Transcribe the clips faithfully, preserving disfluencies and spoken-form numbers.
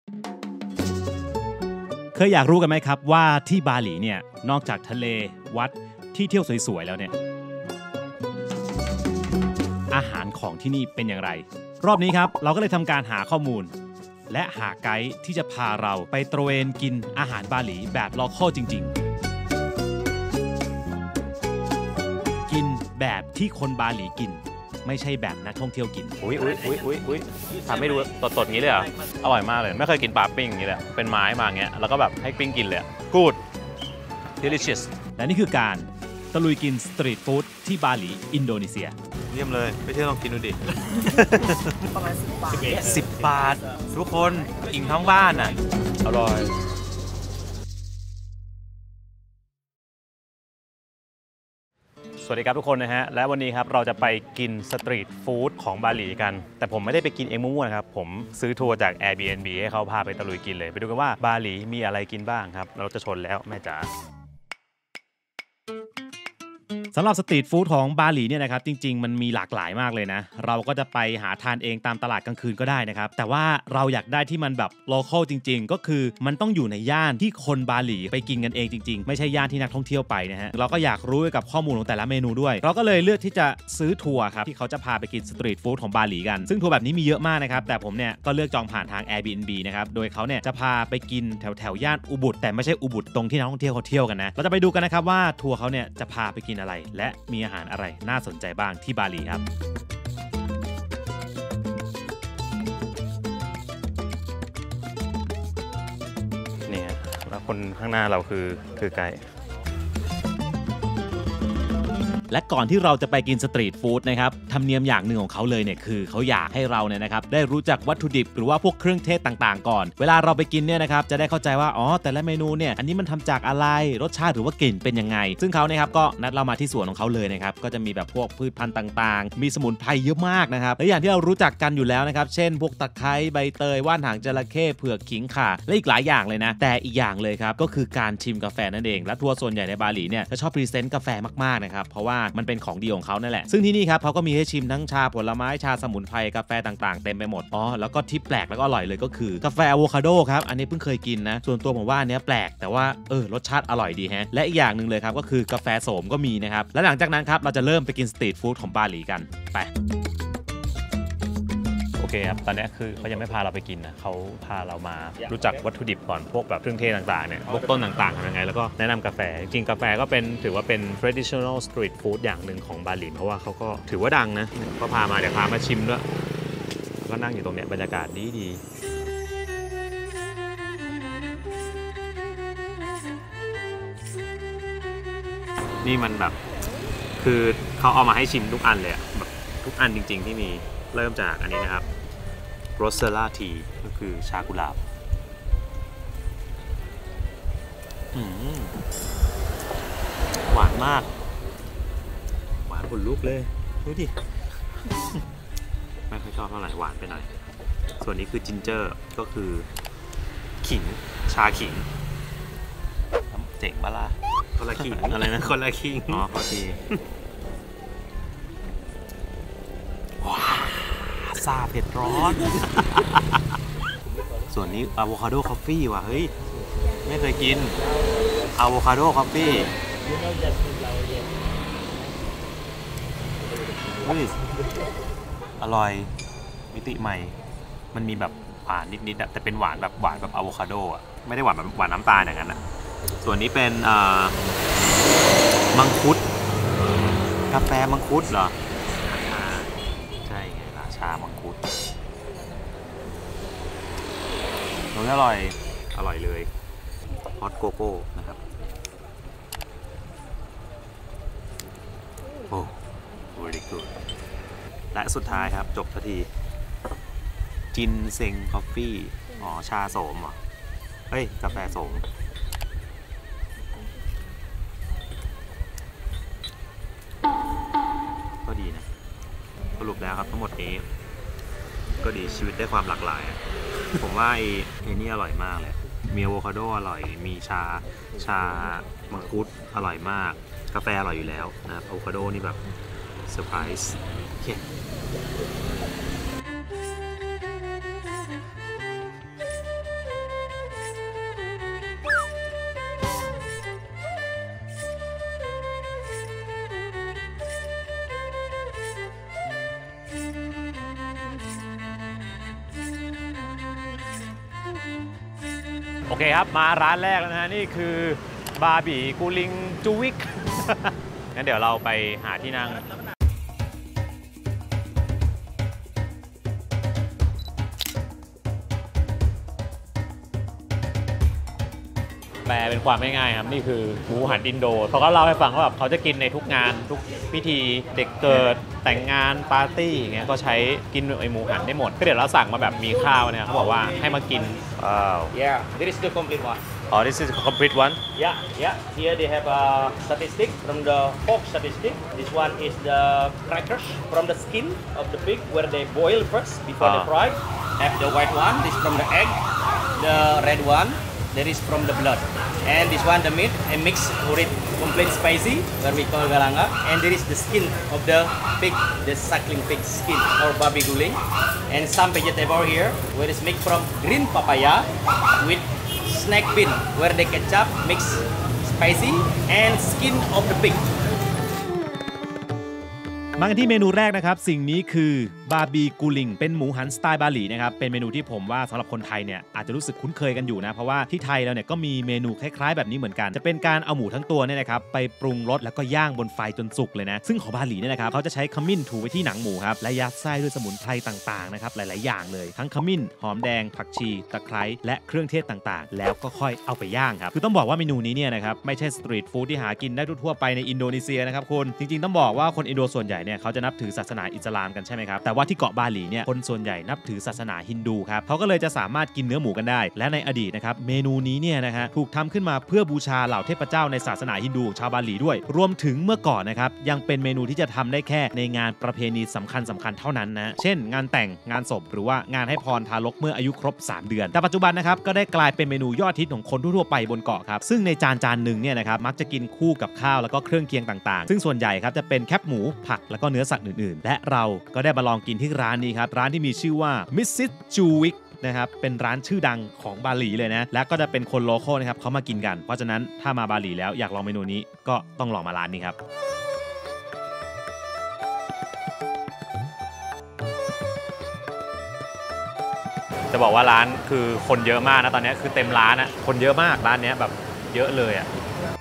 เคยอยากรู้กันไหมครับว่าที่บาหลีเนี่ยนอกจากทะเลวัดที่เที่ยวสวยๆแล้วเนี่ยอาหารของที่นี่เป็นอย่างไรรอบนี้ครับเราก็เลยทำการหาข้อมูลและหาไกด์ที่จะพาเราไปตระเวนกินอาหารบาหลีแบบลอคอลจริงๆกินแบบที่คนบาหลีกินไม่ใช่แบบนักท่องเที่ยวกินอุ้ยอุ้ยอุ้ยอุ้ยอุ้ยทำให้ดูสดๆอย่างนี้เลยเหรออร่อยมากเลยไม่เคยกินปลาปิ้งอย่างนี้เลยเป็นไม้มาอย่างเงี้ยแล้วก็แบบให้ปิ้งกินเลย good delicious และนี่คือการตะลุยกินสตรีทฟู้ดที่บาหลีอินโดนีเซียเยี่ยมเลยไปเที่ยวลองกินดูดิประมาณสิบบาทสิบบาททุกคนอิ่มทั้งบ้านอ่ะอร่อยสวัสดีครับทุกคนนะฮะและวันนี้ครับเราจะไปกินสตรีทฟู้ดของบาหลีกันแต่ผมไม่ได้ไปกินเองมั่วๆนะครับผมซื้อทัวร์จาก Airbnb ให้เขาพาไปตะลุยกินเลยไปดูกันว่าบาหลีมีอะไรกินบ้างครับเราจะชนแล้วแม่จ๋าสำหรับสตรีทฟู้ดของบาหลีเนี่ยนะครับจริงๆมันมีหลากหลายมากเลยนะเราก็จะไปหาทานเองตามตลาดกลางคืนก็ได้นะครับแต่ว่าเราอยากได้ที่มันแบบโลคอลจริงๆก็คือมันต้องอยู่ในย่านที่คนบาหลีไปกินกันเองจริงๆไม่ใช่ย่านที่นักท่องเที่ยวไปนะฮะเราก็อยากรู้กับข้อมูลของแต่ละเมนูด้วยเราก็เลยเลือกที่จะซื้อทัวร์ครับที่เขาจะพาไปกินสตรีทฟู้ดของบาหลีกันซึ่งทัวร์แบบนี้มีเยอะมากนะครับแต่ผมเนี่ยก็เลือกจองผ่านทาง Airbnb นะครับโดยเขาเนี่ยจะพาไปกินแถวแถวย่านอุบุตแต่ไม่ใช่อุบุตตรงที่นักท่องเที่ยวเขาเที่ยวกันนะเราจะไปดูกันนะครับว่าทัวร์เขาเนี่ยจะพาไปกินอะไรและมีอาหารอะไรน่าสนใจบ้างที่บาหลีครับนี่ฮะแล้วคนข้างหน้าเราคือคือไกด์และก่อนที่เราจะไปกินสตรีทฟู้ดนะครับธรรมเนียมอย่างหนึ่งของเขาเลยเนี่ยคือเขาอยากให้เราเนี่ยนะครับได้รู้จักวัตถุดิบหรือว่าพวกเครื่องเทศต่างๆก่อนเวลาเราไปกินเนี่ยนะครับจะได้เข้าใจว่าอ๋อแต่ละเมนูเนี่ยอันนี้มันทำจากอะไรรสชาติหรือว่ากลิ่นเป็นยังไงซึ่งเขาเนี่ยครับก็นัดเรามาที่สวนของเขาเลยนะครับก็จะมีแบบพวกพืชพันธุ์ต่างๆมีสมุนไพรเยอะมากนะครับและอย่างที่เรารู้จักกันอยู่แล้วนะครับเช่นพวกตะไคร้ใบเตยว่านหางจระเข้เผือกขิงข่าและอีกหลายอย่างเลยนะแต่อีกอย่างเลยครับก็คือการชิมกาแฟนั่นเองและทัวร์ส่วนใหญ่ในบาหลีเนี่ยจะชอบพรีเซนต์กาแฟมากๆนะครับเพราะว่ามันเป็นของดีของเขานั่นแหละซึ่งที่นี่ครับเขาก็มีให้ชิมทั้งชาผลไม้ชาสมุนไพรกาแฟต่างๆเต็มไปหมดอ๋อแล้วก็ที่แปลกแล้วก็อร่อยเลยก็คือกาแฟอะโวคาโดครับอันนี้เพิ่งเคยกินนะส่วนตัวผมว่าอันนี้แปลกแต่ว่าเออรสชาติอร่อยดีฮะและอีกอย่างหนึ่งเลยครับก็คือกาแฟโสมก็มีนะครับและหลังจากนั้นครับเราจะเริ่มไปกินสตรีทฟู้ดของบาหลีกันไปโอเคครับตอนนี้คือเขายังไม่พาเราไปกินนะเขาพาเรามารู้จักวัตถุดิบก่อนพวกแบบเครื่องเทศต่างๆเนี่ยพวกต้นต่างๆทำยังไงแล้วก็แนะนำกาแฟจริงๆกาแฟก็เป็นถือว่าเป็น traditional street food อย่างหนึ่งของบาหลีเพราะว่าเขาก็ถือว่าดังนะก็พามาเดี๋ยวพามาชิมด้วยก็นั่งอยู่ตรงเนี้ยบรรยากาศดีดีนี่มันแบบคือเขาเอามาให้ชิมทุกอันเลยแบบทุกอันจริงๆที่มีเริ่มจากอันนี้นะครับโรสเซล่าทีก็คือชากุหลาบหวานมากหวานขนลุกเลยดูดิไม่ค่อยชอบเท่าไหร่หวานไปหน่อยส่วนนี้คือจินเจอร์ก็คือขิงชาขิงเจ๋งปะล่ะคนละขิงอะไรนะคนละขิงอ๋อพอดีซาเผ็ดร้อนส่วนนี้อะโวคาโดคอฟฟี่ว่ะเฮ้ยไม่เคยกินอะโวคาโดคอฟฟี่อร่อยมิติใหม่มันมีแบบหวานนิดๆแต่เป็นหวานแบบหวานแบบอะโวคาโดอ่ะไม่ได้หวานแบบหวานน้ำตาลอย่างนั้นอ่ะส่วนนี้เป็นมังคุดกาแฟมังคุดเหรอใช่ไงราชามังคุดรสอร่อยอร่อยเลยฮอตโกโก้นะครับโอ้ very good และสุดท้ายครับจบทันทีจินเซ็งคอฟฟี่อ๋อชาโสมเหรอเฮ้ยกาแฟโสมก็ดีนะสรุปแล้วครับทั้งหมดนี้ก็ดีชีวิตได้ความหลากหลายผมว่าไอ้นี่อร่อยมากเลยมีอะโวคาโดอร่อยมีชาชามังคุดอร่อยมากกาแฟอร่อยอยู่แล้วนะครับอะโวคาโดนี่แบบเซอร์ไพรส์โอเคโอเคครับมาร้านแรกแล้วนะฮะนี่คือบาร์บีกูลิงจูวิก งั้นเดี๋ยวเราไปหาที่นั่งแปลเป็นความง่ายๆครับนี่คือหมูหันอินโดเขาก็เล่าให้ฟังว่าแบบเขาจะกินในทุกงานทุกพิธีเด็กเกิดแต่งงานปาร์ตี้อย่างเงี้ยก็ใช้กินไอหมูหันได้หมดก็เดี๋ยวเราสั่งมาแบบมีข้าวเนี่ยเขาบอกว่าให้มากินว้าว Yeah, this is the complete one. oh this is a complete one Yeah, yeah. Here they have a statistic from the pork statistic. This one is the crackers from the skin of the pig where they boil first before Ah. they fry. Have the white one. This from the egg. The red one. That is from the blood. And this one the meat and mix with complete spicy where we call galanga. And there is the skin of the pig, the suckling pig skin or babi guling. And some vegetable here where it's mixed from green papaya with snack bean where the ketchup mix spicy and skin of the pig. มากันที่เมนูแรกนะครับสิ่งนี้คือบาร์บีกูลิงเป็นหมูหันสไตล์บาหลีนะครับเป็นเมนูที่ผมว่าสำหรับคนไทยเนี่ยอาจจะรู้สึกคุ้นเคยกันอยู่นะเพราะว่าที่ไทยเราเนี่ยก็มีเมนูคล้ายๆแบบนี้เหมือนกันจะเป็นการเอาหมูทั้งตัวเนี่ยนะครับไปปรุงรสแล้วก็ย่างบนไฟจนสุกเลยนะซึ่งของบาหลีเนี่ยนะครับเขาจะใช้ขมิ้นถูไว้ที่หนังหมูครับและยัดไส้ด้วยสมุนไพรต่างๆนะครับหลายๆอย่างเลยทั้งขมิ้นหอมแดงผักชีตะไคร้และเครื่องเทศต่างๆแล้วก็ค่อยเอาไปย่างครับคือต้องบอกว่าเมนูนี้เนี่ยนะครับไม่ใช่สตรีทฟู้ดที่หากินได้ทั่วๆไปในอินโดนีเซียนะครับคุณจริงๆต้องบอกว่าคนอินโดส่วนใหญ่เนี่ยเขาจะนับถือศาสนาอิสลามกันใช่ไหมครับแต่ว่าที่เกาะบาหลีเนี่ยคนส่วนใหญ่นับถือศาสนาฮินดูครับเขาก็เลยจะสามารถกินเนื้อหมูกันได้และในอดีตนะครับเมนูนี้เนี่ยนะฮะถูกทำขึ้นมาเพื่อบูชาเหล่าเทพเจ้าในศาสนาฮินดูของชาวบาหลีด้วยรวมถึงเมื่อก่อนนะครับยังเป็นเมนูที่จะทำได้แค่ในงานประเพณีสำคัญสำคัญเท่านั้นนะเช่นงานแต่งงานศพหรือว่างานให้พรทารกเมื่ออายุครบสามเดือนแต่ปัจจุบันนะครับก็ได้กลายเป็นเมนูยอดฮิตของคนทั่วไปบนเกาะครับซึ่งในจานจานหนึ่งเนี่ยนะครับมักจะกินคู่กับข้าวแล้วก็เครื่องเคียงต่างๆซึ่งส่วนใหญ่ครับจะเป็นแคบหมูผักแล้วก็เนื้อสัตว์อื่นๆและเราก็ได้มาลองกินที่ร้านนี้ครับร้านที่มีชื่อว่ามิสซิสจูวิกนะครับเป็นร้านชื่อดังของบาหลีเลยนะและก็จะเป็นคนโลคอลนะครับเขามากินกันเพราะฉะนั้นถ้ามาบาหลีแล้วอยากลองเมนูนี้ก็ต้องลองมาร้านนี้ครับจะบอกว่าร้านคือคนเยอะมากนะตอนนี้คือเต็มร้านอะคนเยอะมากร้านนี้แบบเยอะเลยอะ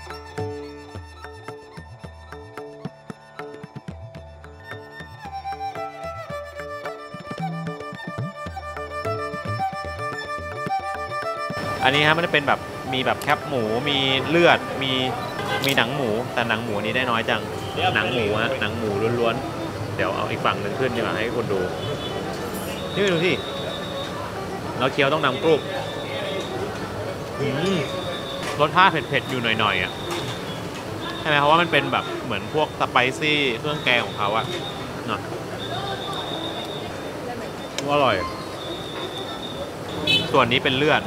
อันนี้ฮะมันจะเป็นแบบมีแบบแคบหมูมีเลือดมีมีหนังหมูแต่หนังหมูนี้ได้น้อยจังหนังหมูฮะหนังหมูล้วนๆเดี๋ยวเอาอีกฝั่งหนึ่งขึ้นดีกว่าให้คนดูนี่ดูที่เราเคี้ยวต้องนำกรุบรสชาติเผ็ดๆอยู่หน่อยๆอ่ะใช่ไหมเพราะว่ามันเป็นแบบเหมือนพวกสไปซี่เครื่องแกงของเขาอะเนาะอร่อยส่วนนี้เป็นเลือด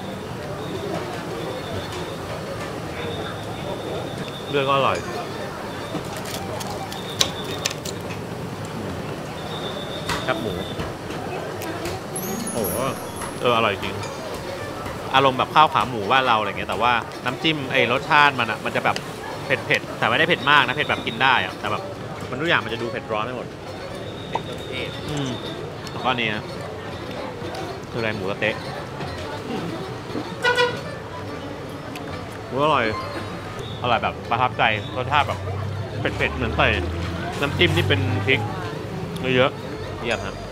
เลือดก็อร่อยแคบหมูโอ้เอออร่อยจริงอารมณ์แบบข้าวขาหมูบ้านเราอะไรเงี้ยแต่ว่าน้ำจิ้มไอ้รสชาติมันอะมันจะแบบเผ็ดเผ็ดแต่ไม่ได้เผ็ดมากนะเผ็ดแบบกินได้อะแต่แบบมันทุกอย่างมันจะดูเผ็ดร้อนไปหมดอืมแล้วก็นี่นะคืออะไรหมูสะเต๊ะอร่อยอร่อยแบบประทับใจรสชาติแบบเผ็ดๆเหมือนใส่น้ำจิ้มที่เป็นพริกเยอะๆเยี่ยมครับ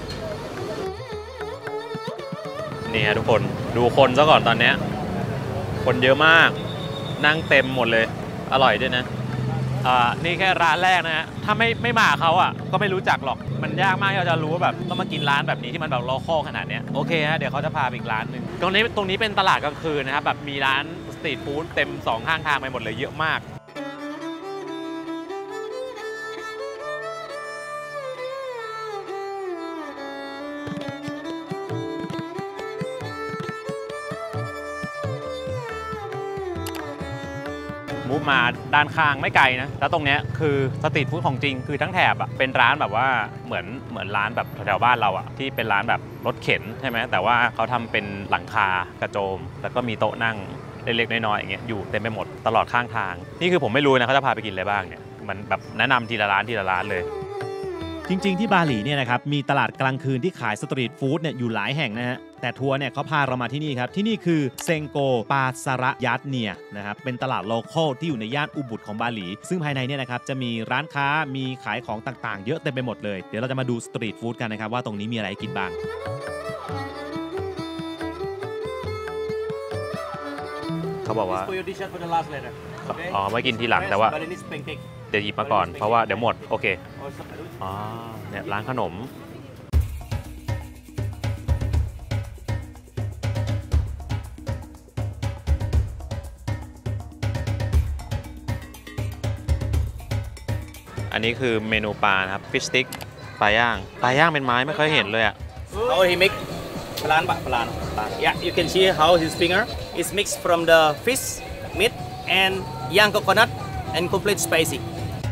นี่ฮะทุกคนดูคนซะก่อนตอนนี้คนเยอะมากนั่งเต็มหมดเลยอร่อยด้วยนะอ่านี่แค่ร้านแรกนะฮะถ้าไม่ไม่มาเขาอ่ะก็ไม่รู้จักหรอกมันยากมากที่เราจะรู้ว่าแบบต้องมากินร้านแบบนี้ที่มันแบบโลคอลขนาดนี้โอเคฮะเดี๋ยวเขาจะพาไปอีกร้านหนึ่งตรงนี้ตรงนี้เป็นตลาดกลางคืนนะครับแบบมีร้านสตรีทฟู้ดเต็มสองข้างทางไปหมดเลยเยอะมากมูฟมาด้านข้างไม่ไกลนะแล้วตรงเนี้ยคือสตรีทฟู้ดของจริงคือทั้งแถบอ่ะเป็นร้านแบบว่าเหมือนเหมือนร้านแบบแถวๆบ้านเราอ่ะที่เป็นร้านแบบรถเข็นใช่ไหมแต่ว่าเขาทำเป็นหลังคากระโจมแล้วก็มีโต๊ะนั่งเล็กๆน้อยๆอย่างเงี้ยอยู่เต็มไปหมดตลอดข้างทางนี่คือผมไม่รู้นะเขาจะพาไปกินอะไรบ้างเนี่ยมันแบบแนะนำทีละร้านทีละร้านเลยจริงๆที่บาหลีเนี่ยนะครับมีตลาดกลางคืนที่ขายสตรีทฟู้ดเนี่ยอยู่หลายแห่งนะฮะแต่ทัวร์เนี่ยเขาพาเรามาที่นี่ครับที่นี่คือเซงโกปาซาระยัตเนียนะครับเป็นตลาดโลคอลที่อยู่ในย่านอุบุดของบาหลีซึ่งภายในเนี่ยนะครับจะมีร้านค้ามีขายของต่างๆเยอะเต็มไปหมดเลยเดี๋ยวเราจะมาดูสตรีทฟู้ดกันนะครับว่าตรงนี้มีอะไรกินบ้างเขาบอกว่า For your dessert for the last later. อ๋อไม่กินทีหลังแต่ว่า Balinese pancake. เดี๋ยวหยิบมาก่อนเพราะว่าเดี๋ยวหมดโอเค Also, อ๋อเนี่ยร้านขนมอันนี้คือเมนูปลานะครับฟิชสติ๊กปลาย่างปลาย่างเป็นไม้ไม่เคยเห็นเลยอ่ะ how he make pelan pak pelan. pelan. Yeah, you can see how his finger is mixed from the fish, meat, and young coconut, and complete spicy.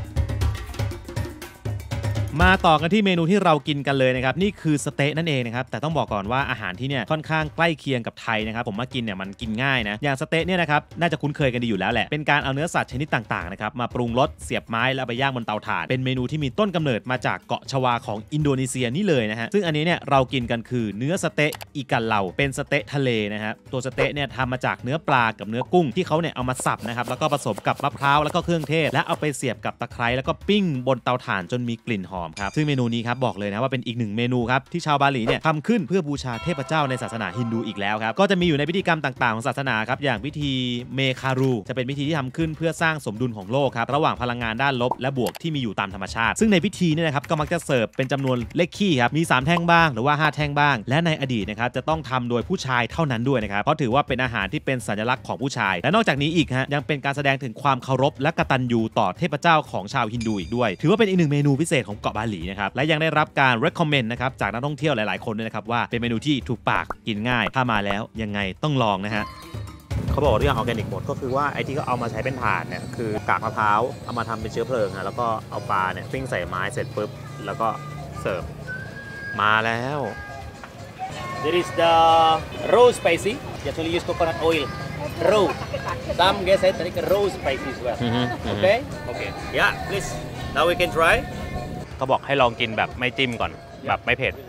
มาต่อกันที่เมนูที่เรากินกันเลยนะครับนี่คือสเต๊ะนั่นเองนะครับแต่ต้องบอกก่อนว่าอาหารที่เนี่ยค่อนข้างใกล้เคียงกับไทยนะครับผมมากินเนี่ยมันกินง่ายนะอย่างสเต๊ะเนี่ยนะครับน่าจะคุ้นเคยกันดีอยู่แล้วแหละเป็นการเอาเนื้อสัตว์ชนิดต่างๆนะครับมาปรุงรสเสียบไม้แล้วไปย่างบนเตาถ่านเป็นเมนูที่มีต้นกำเนิดมาจากเกาะชวาของอินโดนีเซียนี่เลยนะฮะซึ่งอันนี้เนี่ยเรากินกันคือเนื้อสเต๊ะอิกันเหลาเป็นสเต๊ะทะเลนะครับตัวสเต๊ะเนี่ยทำมาจากเนื้อปลากับเนื้อกุ้งที่เขาเนี่ยเอามาสับนะครับแล้วก็ผสมกับมะพร้าวแล้วก็เครื่องเทศและเอาไปเสียบกับตะไคร้แล้วก็ปิ้งบนเตาถ่านจนมีกลิ่นหอมครับซึ่งเมนูนี้ครับบอกเลยนะว่าเป็นอีกหนึ่งเมนูครับที่ชาวบาหลีเนี่ยทำขึ้นเพื่อบูชาเทพเจ้าในศาสนาฮินดูอีกแล้วครับก็จะมีอยู่ในพิธีกรรมต่างๆของศาสนาครับอย่างพิธีเมคารูจะเป็นพิธีที่ทำขึ้นเพื่อสร้างสมดุลของโลกครับระหว่างพลังงานด้านลบและบวกที่มีอยู่ตามธรรมชาติซึ่งในพิธีเนี่ยนะครับก็มักจะเสิร์ฟเป็นจำนวนเลขคี่ครับมีสามแท่งบ้างหรือว่าห้าแท่งบ้างและในอดีตนะครับจะต้องทำโดยผู้ชายเท่านั้นด้วยนะครับเพราะถือว่าเป็นอาหารที่เป็นสัญลักษณ์ของผู้ชายและนอกจากนี้อีกฮะยังเป็นการแสดงถึงความเคารพและกตัญญูต่อเทพเจ้าของชาวฮินดูอีกด้วยถือว่าเป็นอีกหนึ่งเมนูพิเศษของเกาะบาหลีนะครับและยังได้รับการ recommend นะครับจากนักท่องเที่ยวหลายๆคนด้วยนะครับว่าเป็นเมนูที่ถูกปากกินง่ายถ้ามาแล้วยังไงต้องลองนะฮะเขาบอกว่าทุกอย่างออร์แกนิกหมดก็คือว่าไอ้ที่เขาเอามาใช้เป็นถ่านเนี่ยคือกากมะพร้าวเอามาทำเป็นเชื้อเพลิงฮะแล้วก็เอาปลาเนี่ยปิ้งใส่ไม้เสร็จปุ๊บแล้วก็เสิร์ฟมาแล้ว There is the raw spicy. You actually use coconut oil. Raw. Some guys say take raw spicy as well. Okay. Okay. Yeah. Please. Now we can try. เขาบอกให้ลองกินแบบไม่จิ้มก่อนแบบไม่เผ็ด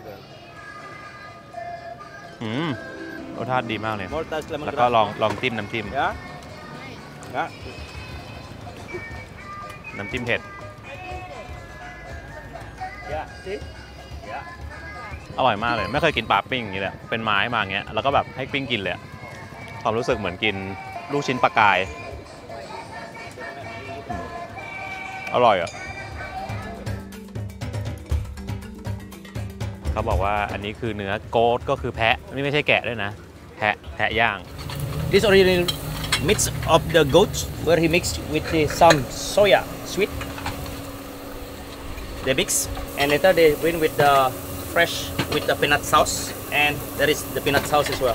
อืมรสชาติดีมากเลยแล้วก็ลองลองจิ้มน้ำจิ้ม Yeah. Yeah. น้ำจิ้มเผ็ด Yeah. See. Yeah. อร่อยมากเลยไม่เคยกินปลาปิ้งอย่างนี้เลยเป็นไม้มาอย่างเงี้ยแล้วก็แบบให้ปิ้งกินเลยความรู้สึกเหมือนกินลูกชิ้นปลากายอร่อยอ่ะเขาบอกว่าอันนี้คือเนื้อโกดก็คือแพะนี่ไม่ใช่แกะด้วยนะแพะแพะย่าง This original mix of the goat where he mixed with the, some soya sweet. They mix and later they bring with the fresh with the peanut sauce and there is the peanut sauce as well.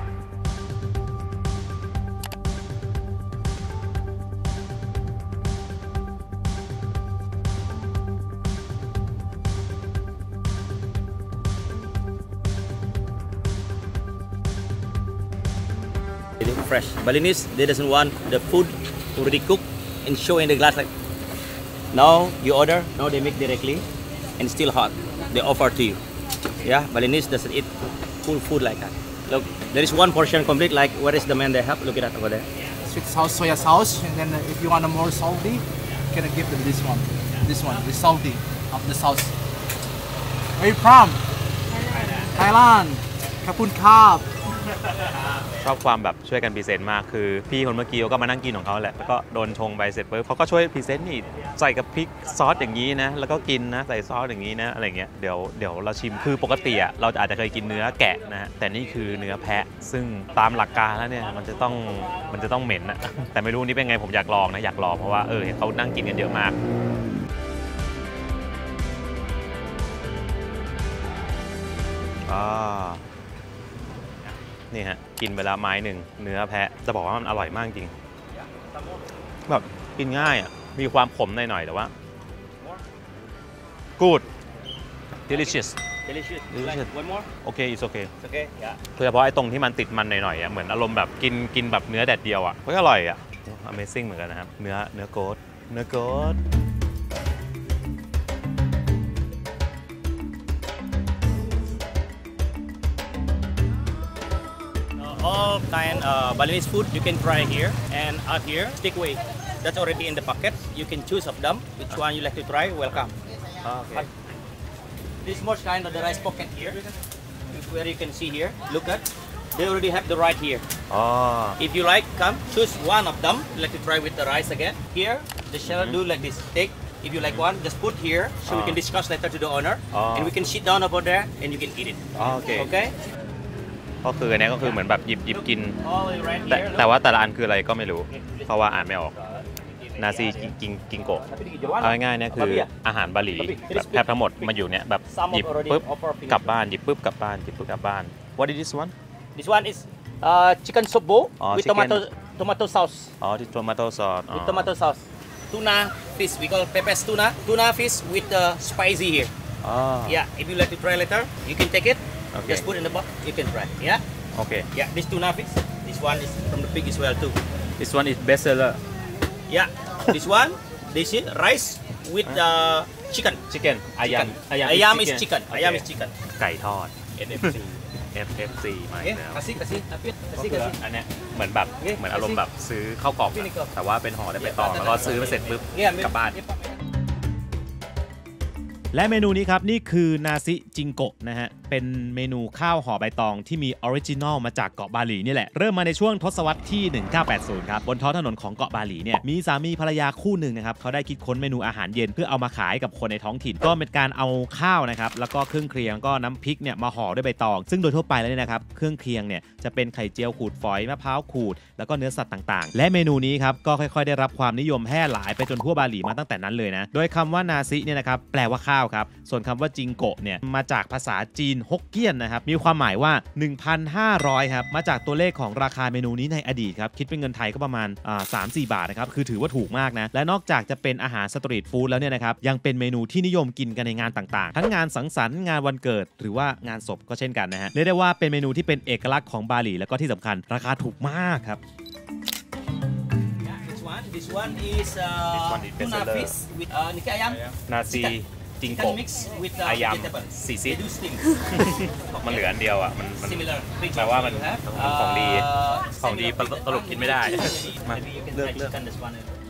Fresh. Balinese, they doesn't want the food already cooked and show in the glass like. Now you order, now they make directly and still hot. They offer to you. Yeah, Balinese doesn't eat full food like that. Look, there is one portion complete. Like where is the man they have? Look at that over there. Sweet sauce, soya sauce, and then if you want a more salty, you can give them this one. This one, the salty of the sauce. Where you from? Thailand. Kapun Kap. ชอบความแบบช่วยกันพรีเซนต์มากคือพี่คนเมื่อกี้เขาก็มานั่งกินของเขาแหละแล้วก็โดนชงไปเสร็จปุ๊บเขาก็ช่วยพรีเซนต์นี่ใส่กับพริกซอสอย่างนี้นะแล้วก็กินนะใส่ซอสอย่างนี้นะอะไรเงี้ยเดี๋ยวเดี๋ยวเราชิมคือปกติอ่ะเราอาจจะเคยกินเนื้อแกะนะฮะแต่นี่คือเนื้อแพะซึ่งตามหลักการแล้วเนี่ยมันจะต้องมันจะต้องเหม็นนะแต่ไม่รู้นี่เป็นไงผมอยากลองนะอยากลองเพราะว่าเออเห็นเขานั่งกินกันเยอะมากอ่านี่ฮะกินไปแล้วไม้หนึ่งเนื้อแพะจะบอกว่ามันอร่อยมากจริงแบบกินง่ายอ่ะมีความขมหน่อยๆแต่ว่า good delicious Delicious. Delicious. Like one more. okay it's okay It's okay. Yeah. โดยเฉพาะไอ้ตรงที่มันติดมันหน่อยๆอ่ะเหมือนอารมณ์แบบกินกินแบบเนื้อแดดเดียวอ่ะก็อร่อยอ่ะ Amazing เหมือนกันนะครับเนื้อเนื้อโกดเนื้อโกด all kind uh, Balinese food you can try here. And out here, takeaway. That's already in the packet. You can choose of them. Which one you like to try? Welcome. Okay. This more kind of the rice pocket here. Where you can see here. Look at. They already have the right here. อ๋อ If you like, come choose one of them. You like to try with the rice again. Here, the seller do like this. Take. If you like one, just put here so we can discuss later to the owner. And we can sit down over there and you can eat it. อ๋อโอเค Okay? ก็คืออันนี้ก็คือเหมือนแบบหยิบหยิบกิน All the way right แต่ here. แต่ว่าแต่ละอันคืออะไรก็ไม่รู้ เพราะว่าอ่านไม่ออก นาซีกิงกิงกิงโกะเอาง่ายๆเนี่ยคืออาหารบาหลีแบบแทบทั้งหมดมาอยู่เนี่ยแบบหยิบปุ๊บกลับบ้านหยิบปุ๊บกลับบ้านหยิบปุ๊บกลับบ้าน What is this one This one is uh, chicken soup bowl Oh, with chicken. tomato tomato sauce. อ๋อที่ tomato sauce อ๋อ With tomato sauce. Tuna fish. We call pepes tuna. Tuna fish with uh, spicy here. อ๋อ Yeah. If you like to try later, you can take it. Okay. Just put in the box. You can try. Yeah. โอเค Yeah. This tuna fish. This one is from the pig as well too. This one is best seller Yeah. This one. This is rice with uh, chicken. chicken อายาม Chicken. Ayam is chicken. Ayam is chicken. ไก่ทอด N F C. เอฟ เอฟ ซี มาอี Okay. กแล้ว Kasih kasih. Tapi ก็ kasih คือ kasih. อันเนี้ยเหมือนแบบเหมือนอารมณ์แบบซื้อข้าวกล่องอะแต่ว่าเป็นห่อได้ไปตองแล้วก็ซื้อมาเสร็จปุ๊บ Yeah. กลับบ้านและเมนูนี้ครับนี่คือนาซิจิงโกะนะฮะเป็นเมนูข้าวห่อใบตองที่มีออริจินอลมาจากเกาะบาหลีนี่แหละเริ่มมาในช่วงทศวรรษที่หนึ่งเก้าแปดศูนย์ครับบนท้องถนนของเกาะบาหลีเนี่ยมีสามีภรรยาคู่หนึ่งนะครับเขาได้คิดค้นเมนูอาหารเย็นเพื่อเอามาขายกับคนในท้องถิ่นก็เป็นการเอาข้าวนะครับแล้วก็เครื่องเคียงก็น้ำพริกเนี่ยมาห่อด้วยใบตองซึ่งโดยทั่วไปแล้วเนี่ยนะครับเครื่องเคียงเนี่ยจะเป็นไข่เจียวขูดฝอยมะพร้าวขูดแล้วก็เนื้อสัตว์ต่างๆและเมนูนี้ครับก็ค่อยๆได้รับความนิยมแพร่หลายไปจนทั่วบาหลีมาตั้งแต่นั้นเลยนะโดยคำว่านาซิเนี่ยนะครับแปลว่าข้าวครับส่วนคำว่าจิงโกะเนี่ยมาจากภาษาจีนฮกเกี้ยนนะครับมีความหมายว่า หนึ่งพันห้าร้อย ครับมาจากตัวเลขของราคาเมนูนี้ในอดีตครับคิดเป็นเงินไทยก็ประมาณอ่า สามถึงสี่ บาทนะครับคือถือว่าถูกมากนะและนอกจากจะเป็นอาหารสตรีทฟู้ดแล้วเนี่ยนะครับยังเป็นเมนูที่นิยมกินกันในงานต่างๆทั้งงานสังสรรค์งานวันเกิดหรือว่างานศพก็เช่นกันนะฮะเรียกได้ว่าเป็นเมนูที่เป็นเอกลักษณ์ของบาหลีแล้วก็ที่สำคัญราคาถูกมากครับ This one. This one is uh, This one is tuna bestseller. fish with uh, niki ayam. นาซีจิง Chicken โกะ mix with uh, อายาม vegetables. สีซิ They do steam. มันเหลืออันเดียวอ่ะมันมัน Similar. แปลว่ามัน You have, มันของดี uh, ของดี similar with สรุปกินไม่ได้ มา Maybe you can เลือก try เลือก chicken this one.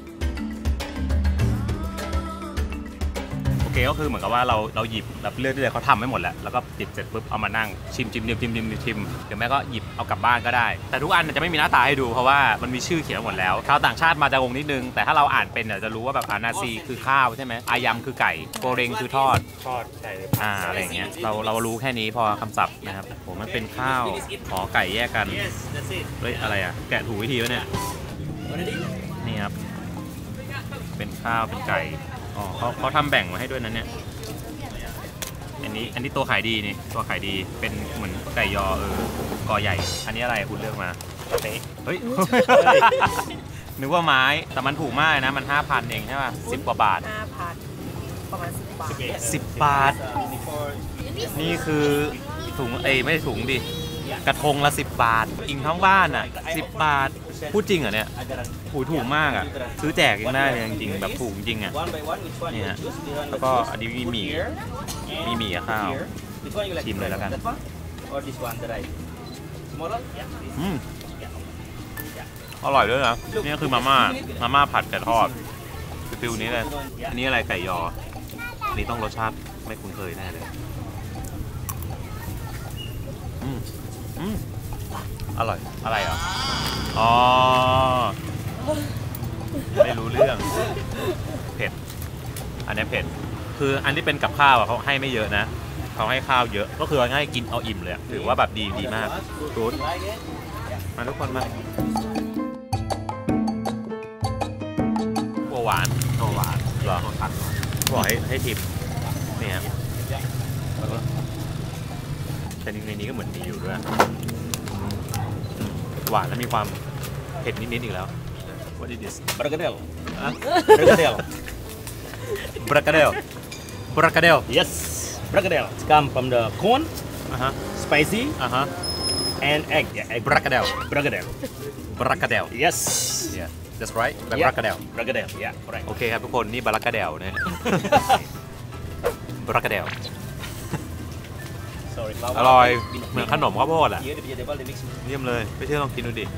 โอเคก็คือเหมือนกับว่าเราเราหยิบแบบเลือกที่เลยเขาทำไม่หมดแล้วแล้วก็หยิบเสร็จปุ๊บเอามานั่งชิมชิมชิมชิมชิมชิมหรือแม่ก็หยิบเอากลับบ้านก็ได้แต่ทุกอันจะไม่มีหน้าตาให้ดูเพราะว่ามันมีชื่อเขียนหมดแล้วชาวต่างชาติมาจะงงนิดนึงแต่ถ้าเราอ่านเป็นเนี่ยจะรู้ว่าแบบอานาซีคือข้าวใช่ไหมอายำคือไก่โกเรงคือทอดทอดไก่อ่าอะไรอย่างเงี้ยเราเรารู้แค่นี้พอคำศัพท์นะครับผมมันเป็นข้าวขอไก่แยกกัน Yes, that's it. เฮ้ยอะไรอ่ะแกะถูกวิธีวะเนี่ย Already? นี่ครับเป็นข้าวเป็นไก่อ๋อเขาเขาทำแบ่งมาให้ด้วยนะเนี่ยอันนี้อันนี้ตัวขายดีนี่ตัวขายดีเป็นเหมือนไก่ยอเออกอใหญ่ อันนี้อะไรคุณเลือกมาเฮ้ย นึกว่าไม้แต่มันถูกมากนะมัน ห้าพัน เองใช่ป่ะสิบกว่าบาทห้าพันประมาณสิบบาทสิบบาท นี่คือถุงเอ้ยไม่ใช่ถุงดิกระทงละสิบบาทอิงทั้งบ้านอ่ะสิบบาทพูดจริงเหรอเนี่ยหูถูกมากอ่ะซื้อแจกยังได้เลยจริงๆแบบถูกจริงอ่ะ One by one, which one you Yeah. choose? This one แล้วก็อันนี้มีหมี่ here, and มีหมี่กับข้าว here. Which one you like? ชิมเลยแล้วกัน That one or this one, the right? Smaller? Yeah. This. อืมอร่อยด้วยนะนี่ก็คือมาม่ามาม่าผัดไก่ทอดฟิลนี้เลยอันนี้อะไรไก่ยออันนี้ต้องรสชาติไม่คุ้นเคยแน่เลยอืมอืมอร่อยอะไรอ่ะอ๋อไม่รู้เรื่องเผ็ดอันนี้เผ็ดคืออันที่เป็นกับข้าวอะเขาให้ไม่เยอะนะเขาให้ข้าวเยอะก็คือง่ายกินเอาอิ่มเลยอะถือว่าแบบดีดีมากรูท Like it? มาทุกคนมาตัวหวานตัวหวานเหรอบอกให้ให้ทิปนี่ครับแล้วก็แต่ในนี้ก็เหมือนมีอยู่ด้วยหวานแล้วมีความเผ็ดนิดๆอีกแล้ว What is this Bergedel. อ่ะ Bergedel. บรักกาเดลบรักกาเดล Yes. Bergedel. It's come from the corn, อ่ะฮะ spicy, อ่ะฮะ and egg. Yeah, egg. บรักกาเดล Bergedel. บรักกาเดล Yes. yeah that's right แบบ Yeah. บรักกาเดล Bergedel. Yeah, correct. โอเคครับทุกคนนี่บรักกาเดลนะฮะบรักกาเดล sorry. อร่อยเหมือนขนมข้าวโพดอ่ะ Here the vegetable they mix. เยี่ยมเลยไม่เชื่อลองกินดูดิ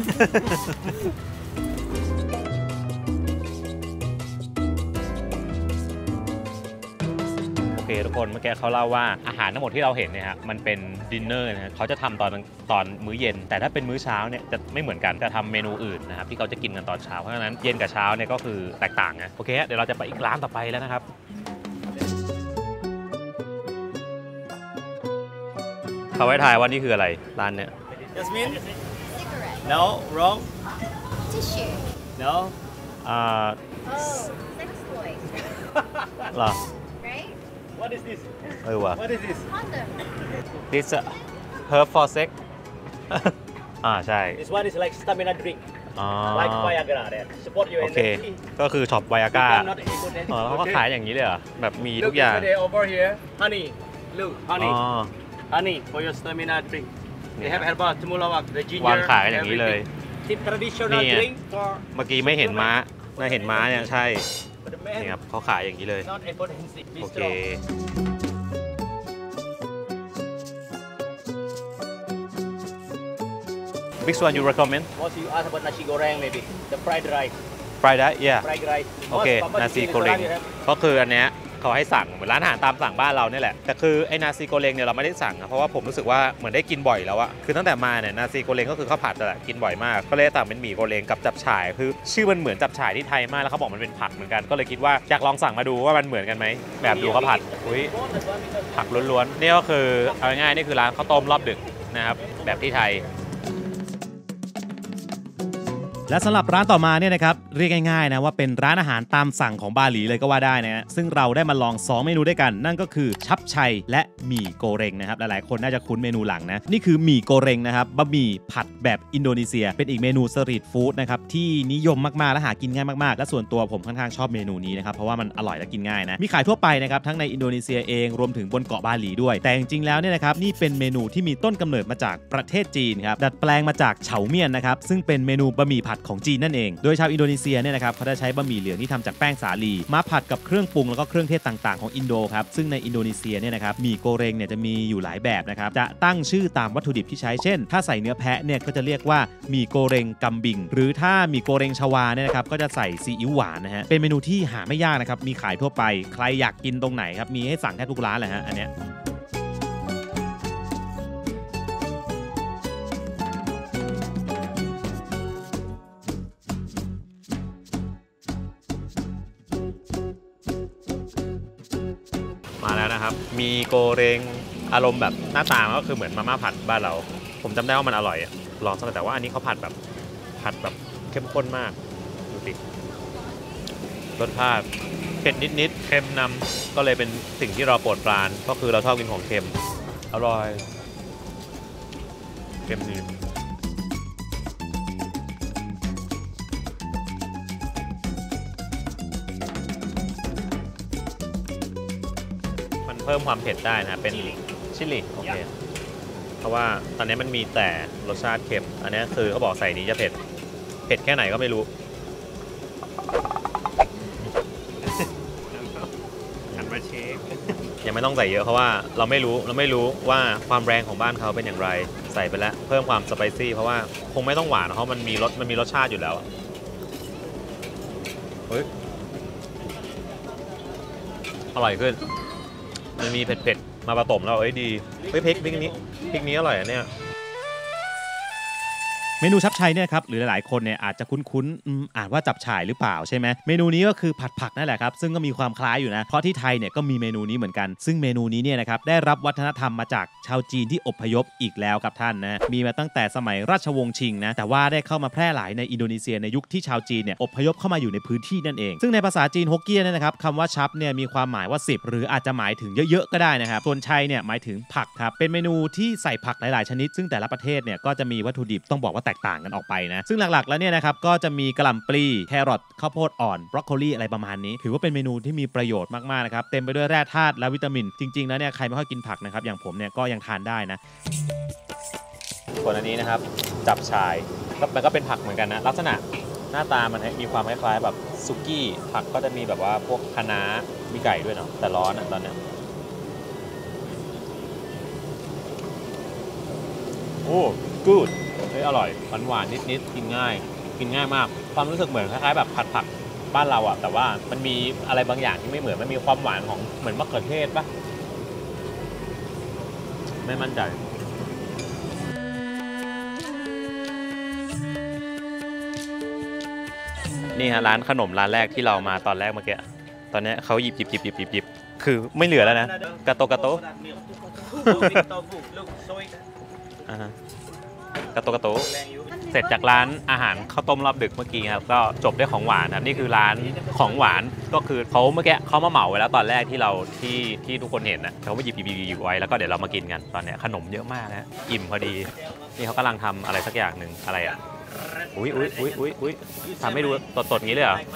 โอเคทุกคนเมื่อกี้เขาเล่าว่าอาหารทั้งหมดที่เราเห็นเนี่ยฮะมันเป็นดินเนอร์นะฮะเขาจะทำตอนตอนมื้อเย็น แต่ถ้าเป็นมื้อเช้าเนี่ยจะไม่เหมือนกันจะทำเมนูอื่นนะครับที่เขาจะกินกันตอนเช้าเพราะฉะนั้นเย็นกับเช้าเนี่ยก็คือแตกต่างนะโอเคเดี๋ยวเราจะไปอีกร้านต่อไปแล้วนะครับเขาไว้ทายว่านี่คืออะไรร้านเนี่ย Jasmine? Cigarette. No, wrong. Tissue. No. อ่า Oh, sex toy. เหรอ Right? What is this? เออว่ะ What is this? Condom. this uh, herb for sex อ่าใช่ This one is like stamina drink, อ๋อ like Viagra. That support your โอเค energy. ก็คือช็อปไวอาก้า You cannot eat good อ๋อ energy. แล้วเขาก็ Okay. ขายอย่างนี้เลยเหรอแบบมีทุ Look กอย่าง yesterday over here, honey. Look, อ๋ honey, อ honey for your stamina drink. They have herbal temulawak, the วาง ginger, ขายกันอย่างนี้เลย everything. Tip traditional นี่ไง drink for เมื่อกี้ไม่เห็นม้าน่าเห็นม้าเนี่ยใช่ for the นี่ man. ครับเขาขายอย่างนี้เลย Not emergency. Be โอเค strong. Which one you recommend Most you ask about nasi goreng maybe the fried rice. fried rice yeah Fried rice. โอเค Most Papa นาซี Chicken โกเรง restaurant you have. ก็คืออันเนี้ยเขาให้สั่งเหมือนร้านอาหารตามสั่งบ้านเราเนี่ยแหละแต่คือไอ้นาซีโกเรงเนี่ยเราไม่ได้สั่งนะเพราะว่าผมรู้สึกว่าเหมือนได้กินบ่อยแล้วอะคือตั้งแต่มาเนี่ยนาซีโกเรงก็คือข้าวผัดแหละกินบ่อยมากก็เลยสั่งเป็นหมี่โกเรงกับจับฉ่ายคือชื่อมันเหมือนจับฉ่ายที่ไทยมากแล้วเขาบอกมันเป็นผักเหมือนกันก็เลยคิดว่าอยากลองสั่งมาดูว่ามันเหมือนกันไหมแบบดูข้าวผัดอุ้ย Both that one because ผักล้วนๆนี่ก็คือเอาง่ายๆนี่คือร้านข้าวต้มรอบดึกนะครับแบบที่ไทยและสำหรับร้านต่อมาเนี่ยนะครับเรียกง่ายๆนะว่าเป็นร้านอาหารตามสั่งของบาหลีเลยก็ว่าได้นะฮะซึ่งเราได้มาลองสองเมนูด้วยกันนั่นก็คือชับชัยและหมี่โกเรงนะครับหลายๆคนน่าจะคุ้นเมนูหลังนะนี่คือหมี่โกเรงนะครับบะหมี่ผัดแบบอินโดนีเซียเป็นอีกเมนูสตรีทฟู้ดนะครับที่นิยมมากๆและหากินง่ายมากๆและส่วนตัวผมค่อนข้างชอบเมนูนี้นะครับเพราะว่ามันอร่อยและกินง่ายนะมีขายทั่วไปนะครับทั้งในอินโดนีเซียเองรวมถึงบนเกาะบาหลีด้วยแต่จริงๆแล้วเนี่ยนะครับนี่เป็นเมนูที่มีต้นกำเนิดมาจากประเทศจีนครับดัดแปลงมาจากเฉาเมี่ยนนะครับซึ่งเป็นเมนูบะหมี่ผัดของจีนนั่นเองโดยชาวอินโดนีเซียเนี่ยนะครับเขาจะใช้บะหมี่เหลืองที่ทำจากแป้งสาลีมาผัดกับเครื่องปรุงแล้วก็เครื่องเทศต่างๆของอินโดครับซึ่งในอินโดนีเซียเนี่ยนะครับหมี่โกเรงเนี่ยจะมีอยู่หลายแบบนะครับจะตั้งชื่อตามวัตถุดิบที่ใช้เช่นถ้าใส่เนื้อแพะเนี่ยก็จะเรียกว่าหมี่โกเรงกัมบิงหรือถ้าหมี่โกเรงชวาเนี่ยนะครับก็จะใส่ซีอิ๊วหวานนะฮะเป็นเมนูที่หาไม่ยากนะครับมีขายทั่วไปใครอยากกินตรงไหนครับมีให้สั่งแทบทุกร้านเลยฮะอันเนี้ยมาแล้วนะครับมีโกเรงอารมณ์แบบหน้าตามันก็คือเหมือนมาม่าผัดบ้านเราผมจำได้ว่ามันอร่อยอะลองสักหน่อยแต่ว่าอันนี้เขาผัดแบบผัดแบบเข้มข้นมากดูสิรสชาติเผ็ดนิดๆเค็มนำก็เลยเป็นสิ่งที่เราโปรดปรานก็คือเราชอบกินของเค็มอร่อยเค็มดีเพิ่มความเผ็ดได้นะเป็นชิลลี่โอเคเพราะว่าตอนนี้มันมีแต่รสชาติเค็มอันนี้คือเขาบอกใส่นี้จะเผ็ดเผ็ดแค่ไหนก็ไม่รู้หันมาเชฟยังไม่ต้องใส่เยอะเพราะว่าเราไม่รู้เราไม่รู้ว่าความแรงของบ้านเขาเป็นอย่างไรใส่ไปแล้วเพิ่มความสไปซี่เพราะว่าคงไม่ต้องหวานเพราะมันมีรสมันมีรสชาติอยู่แล้วเฮ้ยอร่อยขึ้นมันมีเผ็ดๆมาผสมแล้วเอ้ยดีเฮ้ยพริกพริกนี้พริกนี้อร่อยอ่ะเนี่ยเมนูชับชัยเนี่ยครับหรือหลายๆคนเนี่ยอาจจะคุ้นๆอ่านว่าจับฉ่ายหรือเปล่าใช่ไหมเมนูนี้ก็คือผัดผักนั่นแหละครับซึ่งก็มีความคล้ายอยู่นะเพราะที่ไทยเนี่ยก็มีเมนูนี้เหมือนกันซึ่งเมนูนี้เนี่ยนะครับได้รับวัฒนธรรมมาจากชาวจีนที่อพยพอีกแล้วครับท่านนะมีมาตั้งแต่สมัยราชวงศ์ชิงนะแต่ว่าได้เข้ามาแพร่หลายในอินโดนีเซียในยุคที่ชาวจีนเนี่ยอพยพเข้ามาอยู่ในพื้นที่นั่นเองซึ่งในภาษาจีนฮกเกี้ยนเนี่ยนะครับคำว่าชับเนี่ยมีความหมายว่าสิบหรืออาจจะหมายถึงเยอะๆก็ได้นะครับส่วนชัยเนี่ยหมายถึงผักครับเป็นเมนูที่ใส่ผักหลายๆชนิดซึ่งแต่ละประเทศเนี่ยก็จะมีวัตถุดิบต้องบอกว่าแตกต่างกันออกไปนะซึ่งหลักๆแล้วเนี่ยนะครับก็จะมีกะหล่ำปลีแครอทข้าวโพดอ่อนบรอกโคลีอะไรประมาณนี้ถือว่าเป็นเมนูที่มีประโยชน์มากๆนะครับเต็มไปด้วยแร่ธาตุและวิตามินจริงๆแล้วเนี่ยใครไม่ค่อยกินผักนะครับอย่างผมเนี่ยก็ยังทานได้นะส่วนอันนี้นะครับจับฉ่ายก็มันก็เป็นผักเหมือนกันนะลักษณะหน้าตามันมีความคล้ายๆแบบซุกี้ผักก็จะมีแบบว่าพวกคะน้ามีไก่ด้วยเนาะแต่ร้อนอ่ะตอนนี้โอ้กูดเฮ้ยอร่อยหวานหวานนิดนิดกินง่ายกินง่ายมากความรู้สึกเหมือนคล้ายๆแบบผัดผักบ้านเราอะแต่ว่ามันมีอะไรบางอย่างที่ไม่เหมือนมันมีความหวานของเหมือนมะเขือเทศปะไม่มั่นใจนี่ฮะร้านขนมร้านแรกที่เรามาตอนแรกเมื่อกี้ตอนนี้เขาหยิบหยิบหยิบหยิบหยิบหยิบคือไม่เหลือแล้วนะกาโตกาโตอ่าฮะกาโตกาโตเสร็จจากร้านอาหารข้าวต้มรอบดึกเมื่อกี้ครับก็จบด้วยของหวานครับนี่คือร้านของหวานก็คือเขาเมื่อกี้เขามาเหมาไว้แล้วตอนแรกที่เราที่ที่ทุกคนเห็นนะเขาไปหยิบหยิบหยิบหยิบไว้แล้วก็เดี๋ยวเรามากินกันตอนนี้ขนมเยอะมากนะอิ่มพอดีนี่เขากำลังทำอะไรสักอย่างหนึ่งอะไรอ่ะอุ้ยอุ้ยอุ้ยอุ้ยอุ้ยทำให้ดูสดๆงี้เลยเหรอ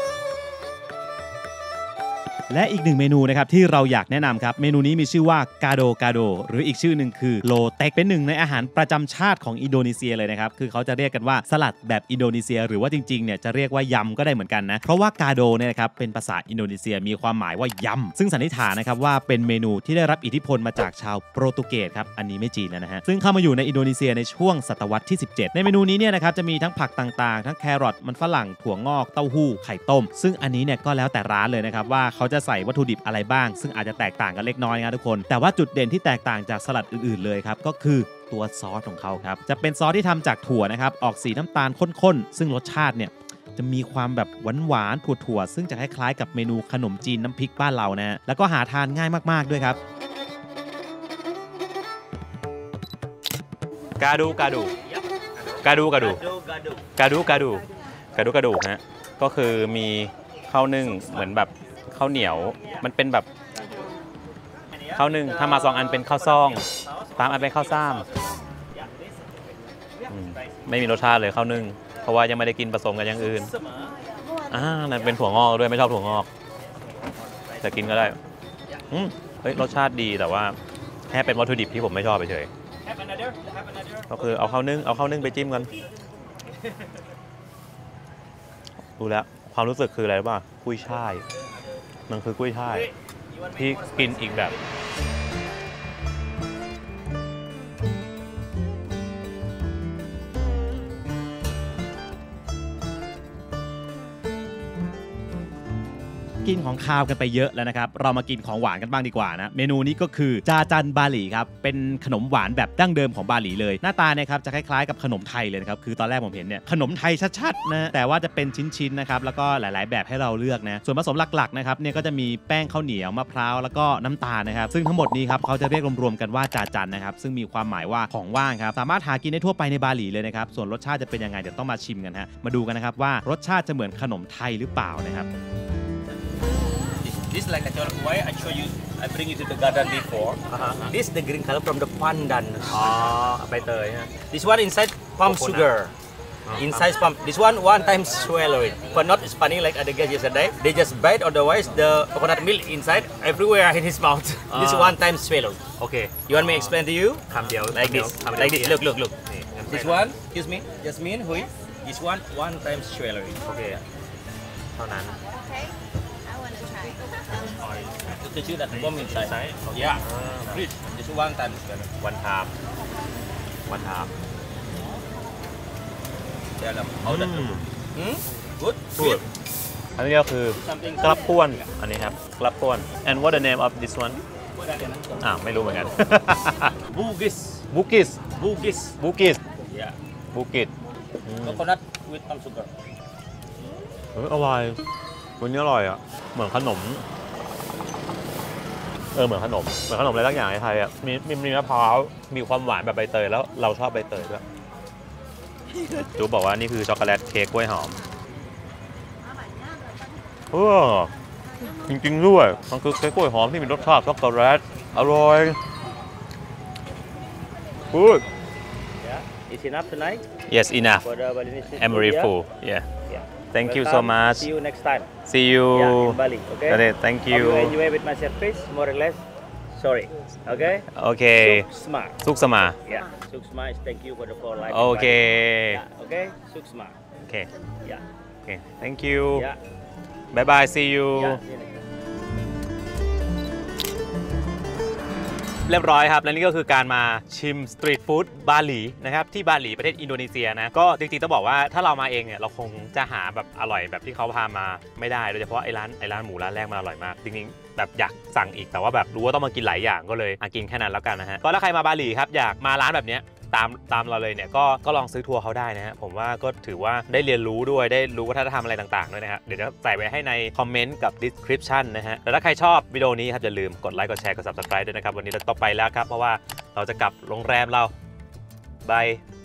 และอีกหนึ่งเมนูนะครับที่เราอยากแนะนำครับเมนูนี้มีชื่อว่ากาโดกาโดหรืออีกชื่อหนึ่งคือโลเต็กเป็นหนึ่งในอาหารประจำชาติของอินโดนีเซียเลยนะครับคือเขาจะเรียกกันว่าสลัดแบบอินโดนีเซียหรือว่าจริงๆเนี่ยจะเรียกว่ายำก็ได้เหมือนกันนะเพราะว่ากาโดเนี่ยนะครับเป็นภาษาอินโดนีเซียมีความหมายว่ายำซึ่งสันนิษฐานนะครับว่าเป็นเมนูที่ได้รับอิทธิพลมาจากชาวโปรตุเกสครับอันนี้ไม่จีนนะฮะซึ่งเข้ามาอยู่ในอินโดนีเซียในช่วงศตวรรษที่สิบเจ็ดในเมนูนี้เนี่ยนะครับจะมีทั้งผักต่างๆทั้งแครอทมันฝรั่งถั่วงอกเต้าหู้ไข่ต้มซึ่งอันนี้เนี่ยก็แล้วแต่ร้านเลยนะครับว่าเขาจะใส่วัตถุดิบอะไรบ้างซึ่งอาจจะแตกต่างกันเล็กน้อยนะทุกคนแต่ว่าจุดเด่นที่แตกต่างจากสลัดอื่นๆเลยครับก็คือตัวซอสของเขาครับจะเป็นซอสที่ทำจากถั่วนะครับออกสีน้ำตาลข้นๆซึ่งรสชาติเนี่ยจะมีความแบบหวานๆถั่วๆซึ่งจะคล้ายๆกับเมนูขนมจีนน้ำพริกบ้านเรานะฮะแล้วก็หาทานง่ายมากๆด้วยครับกาดูกาดูกาดูกาดูกาดูกาดูกาดูกาดูฮะก็คือมีข้าวนึ่งเหมือนแบบข้าวเหนียวมันเป็นแบบข้าวนึ่งถ้ามาสองอันเป็นข้าวซองสามอันเป็นข้าวซ่ามไม่มีรสชาติเลยข้าวนึ่งเพราะว่ายังไม่ได้กินผสมกันอย่างอื่นอ่านั่นเป็นถั่วงอกด้วยไม่ชอบถั่วงอกแต่กินก็ได้อืมเฮ้ยรสชาติดีแต่ว่าแค่เป็นวัตถุดิบที่ผมไม่ชอบไปเฉยก็คือเอาข้าวนึ่งเอาข้าวนึ่งไปจิ้มกันดูแล้วความรู้สึกคืออะไรรู้ป่ะกุ้ยช่ายมันคือกุ้ยช่ายที่กินอีกแบบกินของคาวกันไปเยอะแล้วนะครับเรามากินของหวานกันบ้างดีกว่านะเมนูนี้ก็คือจาจันบาหลีครับเป็นขนมหวานแบบดั้งเดิมของบาหลีเลยหน้าตาเนี่ยครับจะคล้ายๆกับขนมไทยเลยนะครับคือตอนแรกผมเห็นเนี่ยขนมไทยชัดๆนะแต่ว่าจะเป็นชิ้นๆนะครับแล้วก็หลายๆแบบให้เราเลือกนะส่วนผสมหลักๆนะครับเนี่ยก็จะมีแป้งข้าวเหนียวมะพร้าวแล้วก็น้ำตาลนะครับซึ่งทั้งหมดนี้ครับเขาจะเรียกรวมๆกันว่าจาจันนะครับซึ่งมีความหมายว่าของว่างครับสามารถหากินได้ทั่วไปในบาหลีเลยนะครับส่วนรสชาติจะเป็นยังไงเดี๋ยวต้องมาชิมกันฮะมาดูกันนะครับว่ารสชาติจะเหมือนขนมไทยหรือเปล่านะครับ This like a Why I show you, I bring you to the garden before. Uh-huh. This the green color from the pandan. อ๋อใบเตยฮะ This one inside palm sugar. Inside palm. This one one time swallow it. But not it's funny like other guys yesterday. They just bite. Otherwise the coconut milk inside everywhere in his mouth. This one time swallow. โอเค You want me to explain to you? คำเดียว Like this. Like this. Look, look, look. นี่ This one, excuse me, Jasmine, Hui. This one one time swallow it. โอเคเท่านั้น Okay, I want to try. To choose that bomb inside. Yeah. Please. Just one time swallow. วันทามวันทาม Dalam. How that? Hmm? Good. Good. อันนี้ก็คือกลับป้วนอันนี้ครับกลับป้วน and what the name of this one อ่าไม่รู้เหมือนกัน Bugis. บุกิส Bugis. บุกิส Yeah. บุกิส Coconut with palm sugar. เอออร่อยวันนี้อร่อยอ่ะเหมือนขนมเออเหมือนขนมเหมือนขนมอะไรสักอย่างในไทยอ่ะมีมีมีมะพร้าวมีความหวานแบบใบเตยแล้วเราชอบใบเตยด้วยจูบอกว่านี่คือช็อกโกแลตเค้กกล้วยหอมเออจริงๆด้วยมันคือเค้กกล้วยหอมที่มีรสชาติช็อกโกแลตอร่อย Good Yeah. Is enough tonight Yes enough for the Balinese food? I'm very Yeah? full Yeah Yeah. Thank you so Welcome. much See you next time. See you Yeah, in Bali. Okay. Okay, Thank Hope you you enjoy with my service, more or less. Sorry. Okay. โอเค Suksma. สุขสมา Yeah. Suksma is thank you for the call live. โอเค Yeah. Okay. Suksma. โอเค Yeah. โอเค Thank you Yeah. Bye bye see you Yeah. See you next time. เรียบร้อยครับและนี่ก็คือการมาชิมสตรีทฟู้ดบาหลีนะครับที่บาหลีประเทศอินโดนีเซียนะก็จริงๆต้องบอกว่าถ้าเรามาเองเนี่ยเราคงจะหาแบบอร่อยแบบที่เขาพามาไม่ได้โดยเฉพาะไอ้ร้านไอ้ร้านหมูร้านแรกมันอร่อยมากจริงๆแบบอยากสั่งอีกแต่ว่าแบบรู้ว่าต้องมากินหลายอย่างก็เลยอ่ะกินแค่นั้นแล้วกันนะฮะก็ถ้าใครมาบาหลีครับอยากมาร้านแบบเนี้ยตามตามเราเลยเนี่ยก็ก็ลองซื้อทัวร์เขาได้นะฮะผมว่าก็ถือว่าได้เรียนรู้ด้วยได้รู้วัฒนธรรมอะไรต่างๆด้วยนะครับเดี๋ยวจะใส่ไว้ให้ในคอมเมนต์กับ description นะฮะแล้วถ้าใครชอบวิดีโอนี้ครับอย่าลืมกดไลค์กดแชร์กด subscribe ด้วยนะครับวันนี้เราต้องไปแล้วครับเพราะว่าเราจะกลับโรงแรมเราบาย